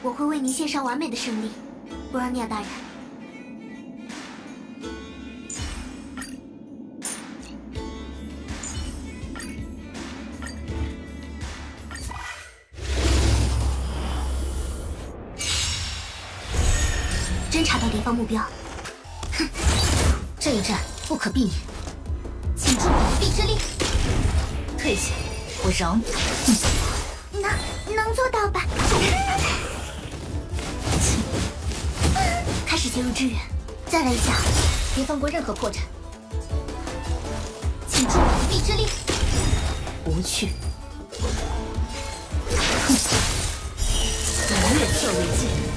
我会为您献上完美的胜利，博尔尼亚大人。侦查到敌方目标，哼，这一战不可避免，请助我臂之力。退下，我饶你。能做到吧？开始介入支援，再来一下，别放过任何破绽。请助我臂之力。无趣。以月色为鉴。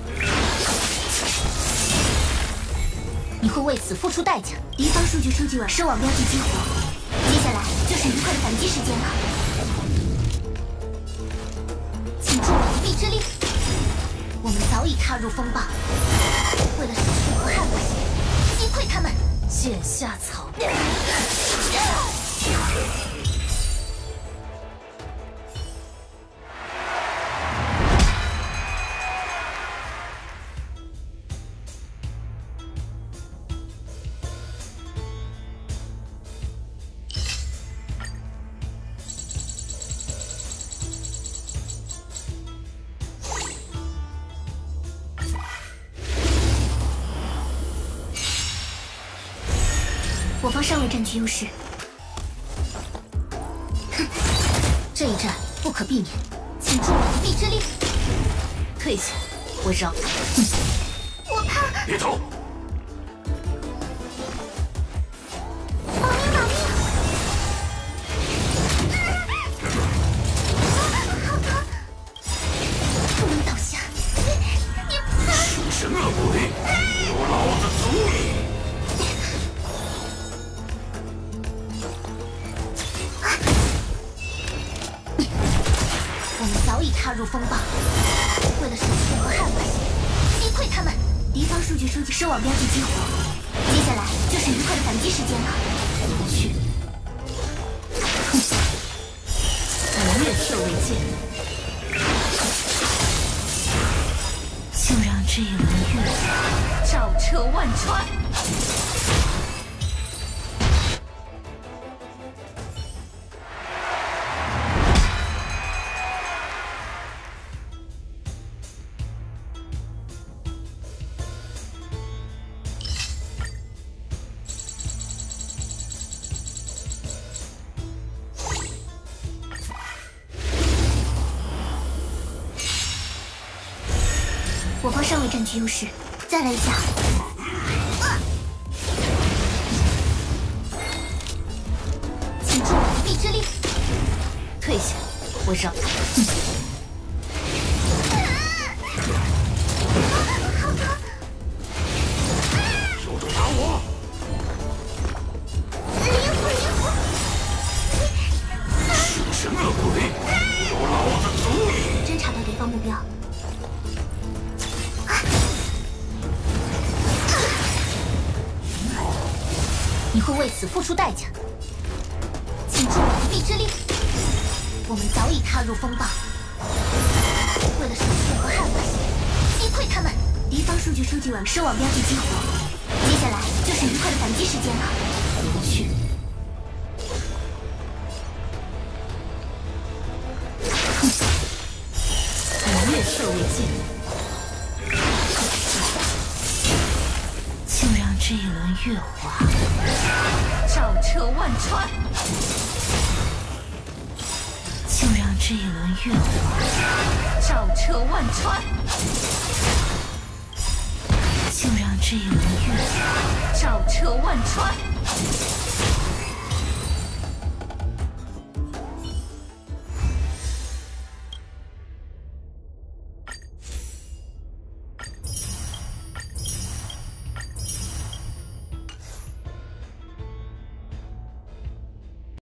你会为此付出代价。敌方数据收集完，收网标记激活，接下来就是愉快的反击时间了。请助我臂之力。我们早已踏入风暴，为了守护和捍卫，击溃他们。剑下草原。我方尚未占据优势，哼，这一战不可避免，请助我臂之力。退下，我饶。我怕。别走！保命，保命！好疼！不能倒下！你属神恶鬼，有老子足矣！ 早已踏入风暴，为了守护和捍卫，击溃他们。敌方数据收集，收网标记激活，接下来就是愉快的反击时间了。无趣。以月色为鉴，就让这一轮月华照彻万川。 我方尚未占据优势，再来一下。请助我臂之力。退下，我饶。好疼！ 休着打我！ 灵符！ 属神恶鬼，有老子足矣！ 侦查到敌方目标。 你会为此付出代价，请助我臂之力。我们早已踏入风暴，为了守护和捍卫，击溃他们。敌方数据收集完，收网标记激活，接下来就是愉快的反击时间了。无趣。以月色为鉴。 这一轮月华照彻万川，就让这一轮月华照彻万川，就让这一轮月华照彻万川。